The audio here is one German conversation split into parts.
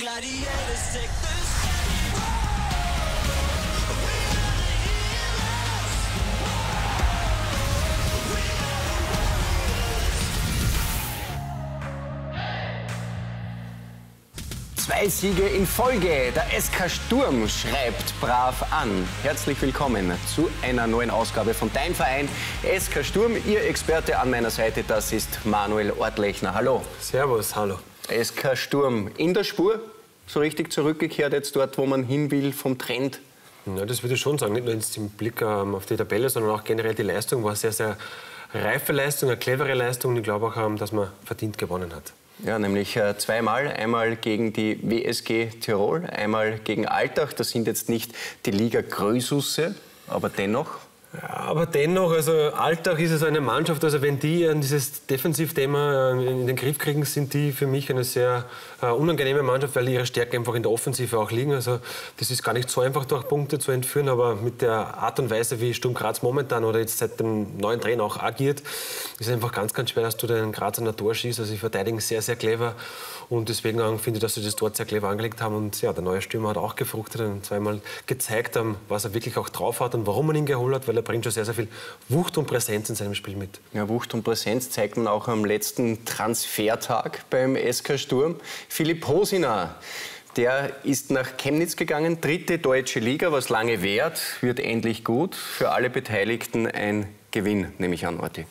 Zwei Siege in Folge. Der SK Sturm schreibt brav an. Herzlich willkommen zu einer neuen Ausgabe von Dein Verein SK Sturm. Ihr Experte an meiner Seite, das ist Manuel Ortlechner. Hallo. Servus, hallo. SK Sturm in der Spur, so richtig zurückgekehrt jetzt dort, wo man hin will vom Trend? Ja, das würde ich schon sagen. Nicht nur im Blick auf die Tabelle, sondern auch generell die Leistung war eine sehr, sehr reife Leistung, eine clevere Leistung. Und ich glaube auch, dass man verdient gewonnen hat. Ja, nämlich zweimal. Einmal gegen die WSG Tirol, einmal gegen Altach. Das sind jetzt nicht die Liga-Größusse, aber dennoch. Ja, aber dennoch, also Altach ist also eine Mannschaft, also wenn die dieses Defensivthema in den Griff kriegen, sind die für mich eine sehr unangenehme Mannschaft, weil ihre Stärken einfach in der Offensive auch liegen. Also das ist gar nicht so einfach, durch Punkte zu entführen, aber mit der Art und Weise, wie Sturm Graz momentan oder jetzt seit dem neuen Trainer auch agiert, ist es einfach ganz, ganz schwer, dass du den Graz an der Tor schießt. Also sie verteidigen sehr, sehr clever und deswegen finde ich, dass sie das dort sehr clever angelegt haben. Und ja, der neue Stürmer hat auch gefruchtet und zweimal gezeigt, was er wirklich auch drauf hat und warum man ihn geholt hat, weil er bringt schon sehr, sehr viel Wucht und Präsenz in seinem Spiel mit. Ja, Wucht und Präsenz zeigt man auch am letzten Transfertag beim SK Sturm. Philipp Hosiner, der ist nach Chemnitz gegangen, 3. deutsche Liga, was lange währt, wird endlich gut. Für alle Beteiligten ein Gewinn, nehme ich an, Orti.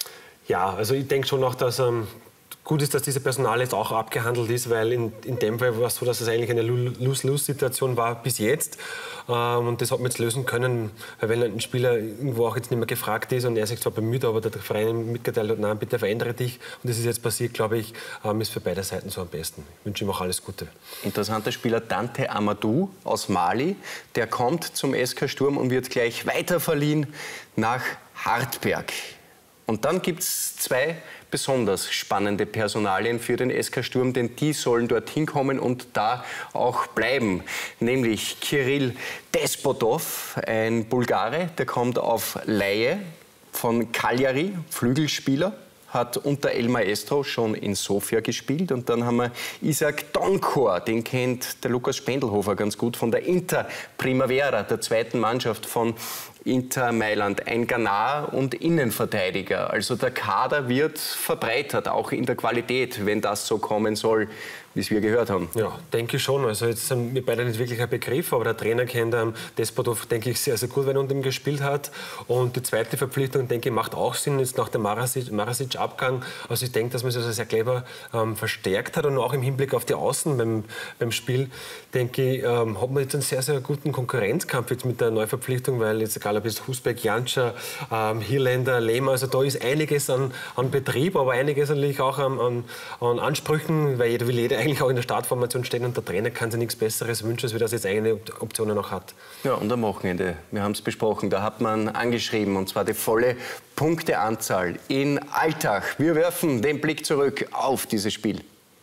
Ja, also ich denke schon noch, dass gut ist, dass diese Personal jetzt auch abgehandelt ist, weil in dem Fall war es so, dass es eigentlich eine Lose-Lose-Situation war bis jetzt. Und das hat man jetzt lösen können, weil wenn ein Spieler irgendwo auch jetzt nicht mehr gefragt ist und er sich zwar bemüht, aber der Verein mitgeteilt hat, nein, bitte verändere dich. Und das ist jetzt passiert, glaube ich, ist für beide Seiten so am besten. Ich wünsche ihm auch alles Gute. Interessanter Spieler Dante Amadou aus Mali, der kommt zum SK Sturm und wird gleich weiterverliehen nach Hartberg. Und dann gibt es zwei besonders spannende Personalien für den SK Sturm, denn die sollen dorthin kommen und da auch bleiben. Nämlich Kirill Despotov, ein Bulgare, der kommt auf Leihe von Cagliari, Flügelspieler, hat unter El Maestro schon in Sofia gespielt. Und dann haben wir Isaac Donkor, den kennt der Lukas Spendelhofer ganz gut von der Inter Primavera, der zweiten Mannschaft von Inter Mailand, ein Ghanaer und Innenverteidiger. Also der Kader wird verbreitert, auch in der Qualität, wenn das so kommen soll, wie es wir gehört haben. Ja, denke ich schon. Also jetzt sind wir beide nicht wirklich ein Begriff, aber der Trainer kennt Despotov, denke ich, sehr, sehr gut, wenn er unter ihm gespielt hat. Und die zweite Verpflichtung, denke ich, macht auch Sinn, jetzt nach dem Marasic-Abgang. Also ich denke, dass man sich also sehr clever verstärkt hat und auch im Hinblick auf die Außen beim Spiel, denke ich, hat man jetzt einen sehr, sehr guten Konkurrenzkampf jetzt mit der Neuverpflichtung, weil jetzt egal ob es Husbeck, Jantscher, Hirländer, Lehmer, also da ist einiges an Betrieb, aber einiges natürlich auch an Ansprüchen, weil jeder will eigentlich auch in der Startformation stehen und der Trainer kann sich nichts Besseres wünschen, als wie das jetzt eigene Optionen auch hat. Ja, und am Wochenende, wir haben es besprochen, da hat man angeschrieben, und zwar die volle Punkteanzahl in Altach. Wir werfen den Blick zurück auf dieses Spiel.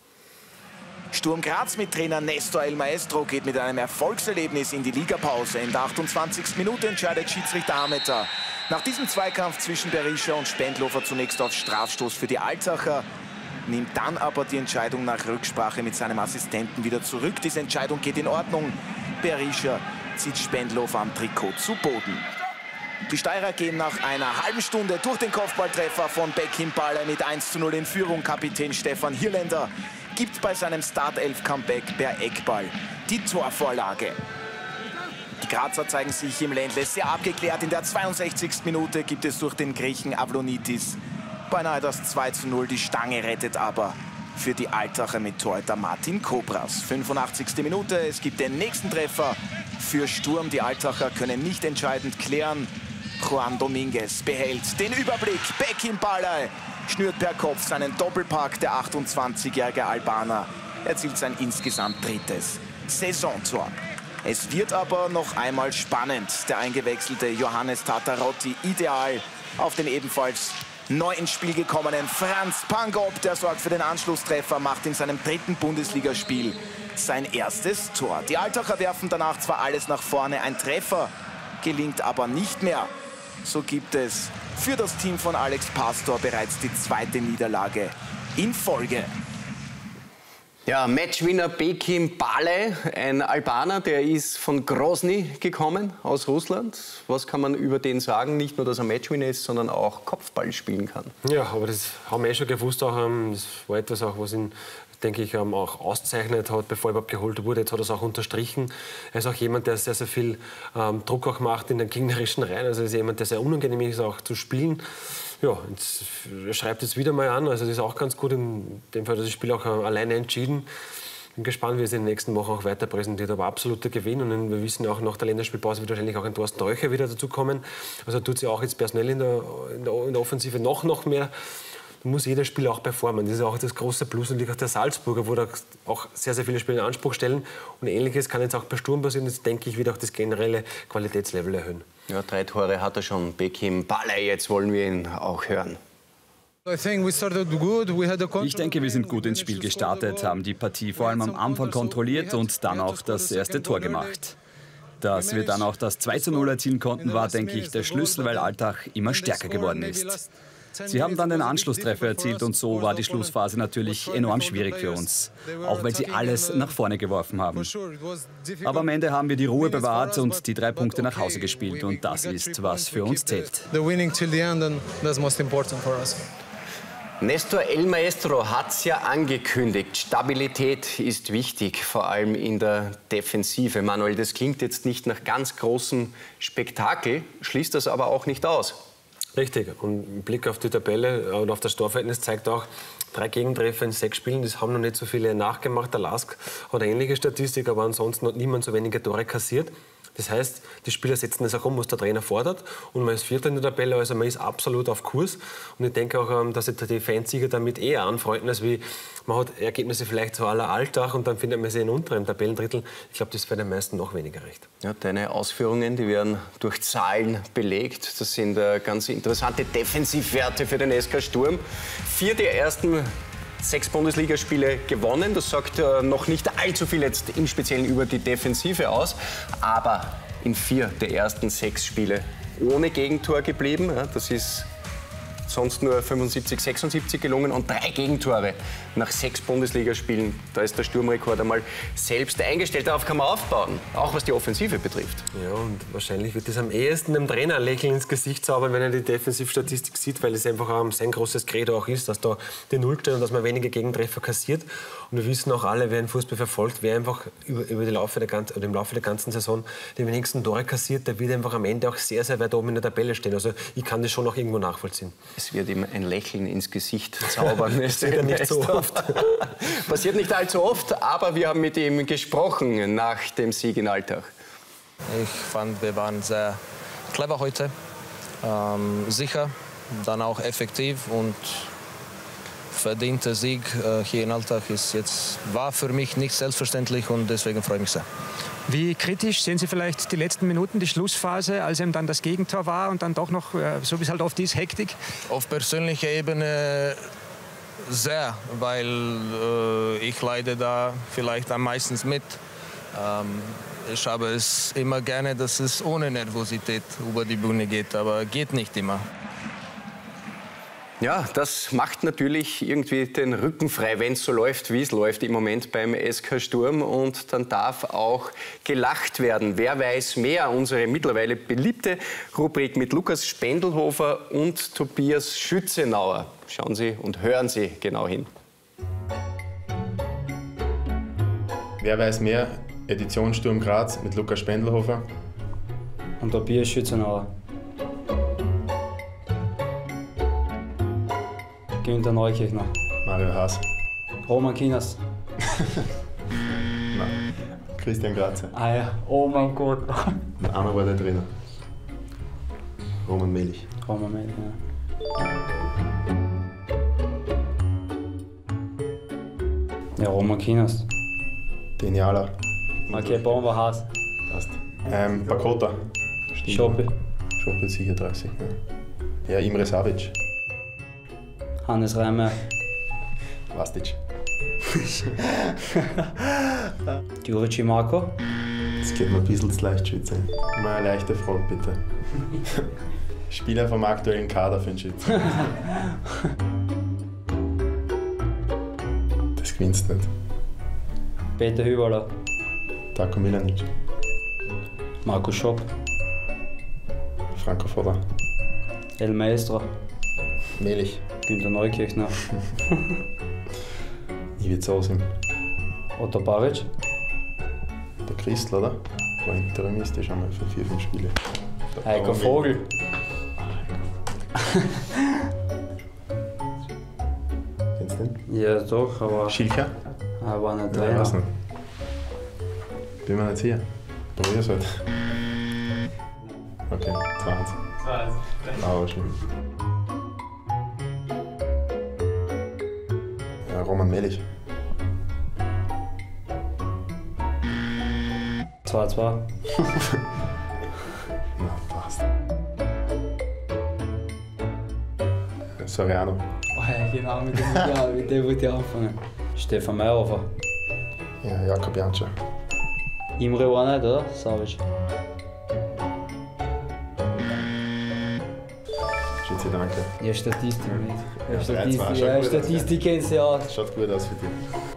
Sturm Graz mit Trainer Nestor El Maestro geht mit einem Erfolgserlebnis in die Ligapause. In der 28. Minute entscheidet Schiedsrichter Ameter nach diesem Zweikampf zwischen Berisha und Spendlofer zunächst auf Strafstoß für die Altacher, nimmt dann aber die Entscheidung nach Rücksprache mit seinem Assistenten wieder zurück. Diese Entscheidung geht in Ordnung. Berisha zieht Spendlofer am Trikot zu Boden. Die Steirer gehen nach einer halben Stunde durch den Kopfballtreffer von Bekim Baller mit 1:0 in Führung. Kapitän Stefan Hirländer gibt bei seinem Startelf-Comeback per Eckball die Torvorlage. Die Grazer zeigen sich im Ländle sehr abgeklärt. In der 62. Minute gibt es durch den Griechen Avlonitis beinahe das 2:0. Die Stange rettet aber für die Altacher mit Torhüter Martin Kobras. 85. Minute, es gibt den nächsten Treffer für Sturm. Die Altacher können nicht entscheidend klären. Juan Dominguez behält den Überblick. Bekim Baller schnürt per Kopf seinen Doppelpack. Der 28-jährige Albaner erzielt sein insgesamt drittes Saisontor. Es wird aber noch einmal spannend. Der eingewechselte Johannes Tatarotti ideal auf den ebenfalls neu ins Spiel gekommenen Franz Pangop. Der sorgt für den Anschlusstreffer, macht in seinem dritten Bundesligaspiel sein erstes Tor. Die Altacher werfen danach zwar alles nach vorne, ein Treffer gelingt aber nicht mehr. So gibt es für das Team von Alex Pastor bereits die zweite Niederlage in Folge. Ja, Matchwinner Bekim Bale, ein Albaner, der ist von Grozny gekommen, aus Russland. Was kann man über den sagen? Nicht nur, dass er Matchwinner ist, sondern auch Kopfball spielen kann. Ja, aber das haben wir schon gewusst. Auch, das war etwas, auch, was ihn, denke ich, auch auszeichnet hat, bevor er überhaupt geholt wurde. Jetzt hat er es auch unterstrichen. Er ist auch jemand, der sehr, sehr viel Druck auch macht in den gegnerischen Reihen. Also er ist jemand, der sehr unangenehm ist, auch zu spielen. Ja, jetzt schreibt es wieder mal an. Also das ist auch ganz gut. In dem Fall hat das Spiel auch alleine entschieden. Bin gespannt, wie es in den nächsten Wochen auch weiter präsentiert. Aber absoluter Gewinn. Und wir wissen ja auch, nach der Länderspielpause wird wahrscheinlich auch ein Thorsten Röcher wieder dazu kommen. Also tut sie auch jetzt personell in der Offensive noch mehr. Da muss jeder Spieler auch performen. Das ist auch das große Plus und auch der Salzburger, wo da auch sehr, sehr viele Spieler in Anspruch stellen. Und Ähnliches kann jetzt auch bei Sturm passieren. Jetzt denke ich, wird auch das generelle Qualitätslevel erhöhen. Ja, 3 Tore hat er schon, Bekim Bale. Jetzt wollen wir ihn auch hören. Ich denke, wir sind gut ins Spiel gestartet, haben die Partie vor allem am Anfang kontrolliert und dann auch das erste Tor gemacht. Dass wir dann auch das 2:0 erzielen konnten, war, denke ich, der Schlüssel, weil Altach immer stärker geworden ist. Sie haben dann den Anschlusstreffer erzielt und so war die Schlussphase natürlich enorm schwierig für uns, auch weil sie alles nach vorne geworfen haben. Aber am Ende haben wir die Ruhe bewahrt und die 3 Punkte nach Hause gespielt und das ist, was für uns zählt. Nestor El Maestro hat es ja angekündigt. Stabilität ist wichtig, vor allem in der Defensive. Manuel, das klingt jetzt nicht nach ganz großem Spektakel, schließt das aber auch nicht aus. Richtig. Und ein Blick auf die Tabelle und auf das Torverhältnis zeigt auch, 3 Gegentreffer in 6 Spielen, das haben noch nicht so viele nachgemacht. Der Lask hat eine ähnliche Statistik, aber ansonsten hat niemand so wenige Tore kassiert. Das heißt, die Spieler setzen das auch um, was der Trainer fordert. Und man ist Vierter in der Tabelle, also man ist absolut auf Kurs. Und ich denke auch, dass sich die Fansieger damit eher anfreunden, als wie man hat Ergebnisse vielleicht so à la Alltag und dann findet man sie in unteren Tabellendrittel. Ich glaube, das wäre den meisten noch weniger recht. Ja, deine Ausführungen, die werden durch Zahlen belegt. Das sind ganz interessante Defensivwerte für den SK Sturm. 4 der ersten 6 Bundesligaspiele gewonnen. Das sagt noch nicht allzu viel jetzt im Speziellen über die Defensive aus. Aber in 4 der ersten 6 Spiele ohne Gegentor geblieben. Ja, das ist sonst nur 75, 76 gelungen und 3 Gegentore nach 6 Bundesligaspielen. Da ist der Sturmrekord einmal selbst eingestellt. Darauf kann man aufbauen, auch was die Offensive betrifft. Ja, und wahrscheinlich wird das am ehesten dem Trainer ein Lächeln ins Gesicht zaubern, wenn er die Defensivstatistik sieht, weil es einfach sein großes Credo auch ist, dass da die Null steht und dass man wenige Gegentreffer kassiert. Und wir wissen auch alle, wer den Fußball verfolgt, wer einfach im Laufe der ganzen Saison die wenigsten Tore kassiert, der wird einfach am Ende auch sehr, sehr weit oben in der Tabelle stehen. Also ich kann das schon auch irgendwo nachvollziehen. Es wird ihm ein Lächeln ins Gesicht zaubern. Das passiert nicht so oft. Passiert nicht allzu oft, aber wir haben mit ihm gesprochen nach dem Sieg in Altach. Ich fand, wir waren sehr clever heute, sicher, dann auch effektiv und verdienter Sieg hier in Altach war für mich nicht selbstverständlich und deswegen freue ich mich sehr. Wie kritisch sehen Sie vielleicht die letzten Minuten, die Schlussphase, als eben dann das Gegentor war und dann doch noch, so wie es halt oft ist, Hektik? Auf persönlicher Ebene sehr, weil ich leide da vielleicht am meisten mit. Ich habe es immer gerne, dass es ohne Nervosität über die Bühne geht, aber geht nicht immer. Ja, das macht natürlich irgendwie den Rücken frei, wenn es so läuft, wie es läuft im Moment beim SK Sturm. Und dann darf auch gelacht werden. Wer weiß mehr? Unsere mittlerweile beliebte Rubrik mit Lukas Spendelhofer und Tobias Schützenauer. Schauen Sie und hören Sie genau hin. Wer weiß mehr? Edition Sturm Graz mit Lukas Spendelhofer und Tobias Schützenauer. Günther Neukirchner. Mario Haas. Roman Kinas. Nein. Christian Grazer. Ah ja, oh mein Gott. Und einer war der Trainer. Roman Melich. Roman Melich, ja. Ja, Roman Kinas. Genialer. Okay, Bomber Haas. Passt. Bakota. Schoppe. Schoppe sicher 30. Ja, Imre Savic. Hannes Reimer. Vastic. Djurici Marco. Das geht mir ein bisschen zu leicht, Schütze. Mal eine leichte Frage, bitte. Spieler vom aktuellen Kader für den Schütze. Das gewinnst nicht. Peter Hüberler. Darko Milanic. Marco Schopp. Franco Foda. El Maestro. Melich. Günter Neukirchner. Ivica Osim. Otto Baric. Der Christl, oder? War interimistisch einmal für 4-5 Spiele. Heiko Vogel. Kennst du den? Ja, doch, aber Schilcher? er war nicht Nein, Trainer. weiß nicht. Bin mir nicht sicher. Probier's halt. Okay, 2-1. Aber schön. Ja, Roman Melich. 2-2. Na, passt. Soriano. Oh ja, genau, mit dem wollte ich anfangen. Stefan Meyerhofer. Ja, Jakob Janscher. Imre war nicht, oder? Savic. Schütze, danke. Ja, Statistik nicht. Ja, 3-2, Statistik, schaut ja, gut aus, Statistik kennst du ja aus. Schaut gut aus für dich.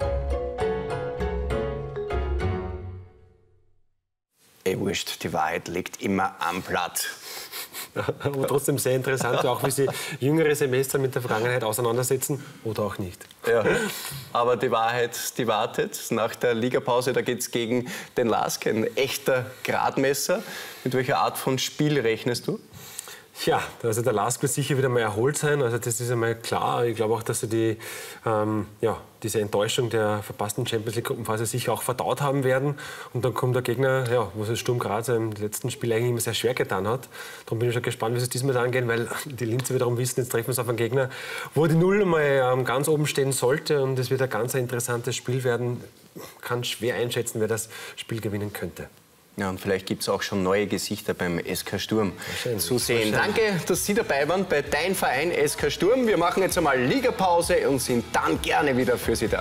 Wurscht, die Wahrheit liegt immer am Blatt. Aber trotzdem sehr interessant, auch wie Sie jüngere Semester mit der Vergangenheit auseinandersetzen oder auch nicht. Ja, aber die Wahrheit, die wartet. Nach der Ligapause, da geht es gegen den LASK, ein echter Gradmesser. Mit welcher Art von Spiel rechnest du? Ja, also der LASK wird sicher wieder mal erholt sein. Also das ist einmal klar. Ich glaube auch, dass sie diese Enttäuschung der verpassten Champions-League-Gruppenphase sicher auch verdaut haben werden. Und dann kommt der Gegner, ja, wo es Sturm Graz im letzten Spiel eigentlich immer sehr schwer getan hat. Darum bin ich schon gespannt, wie sie es diesmal angehen, weil die Linzer wiederum wissen, jetzt treffen wir uns auf einen Gegner, wo die Null mal ganz oben stehen sollte. Und es wird ein ganz interessantes Spiel werden. Kann schwer einschätzen, wer das Spiel gewinnen könnte. Ja, und vielleicht gibt es auch schon neue Gesichter beim SK Sturm zu sehen. Danke, dass Sie dabei waren bei Dein Verein SK Sturm. Wir machen jetzt einmal Ligapause und sind dann gerne wieder für Sie da.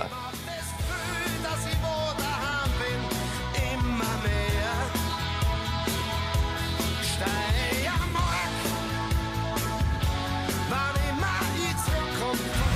Wann immer ich zurückkomme.